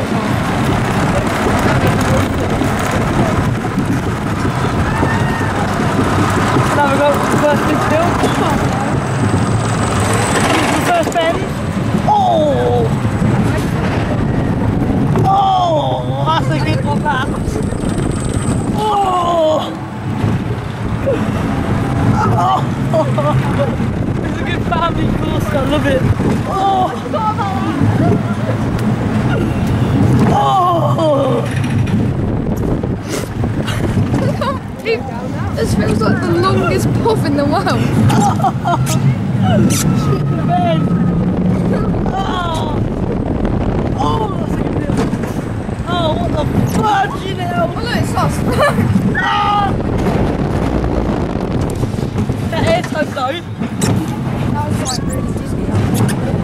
Now we've got the first big hill. The first bend. Oh! Oh! That's a good one, that. Oh! Oh! It's a good family course, I love it. Oh! Oh! This feels like the longest puff in the world. Oh! Oh, that's a good deal. Oh, what the fudge, you know? Oh look, it's lost. Ah! That air tug though. That was like really dizzy.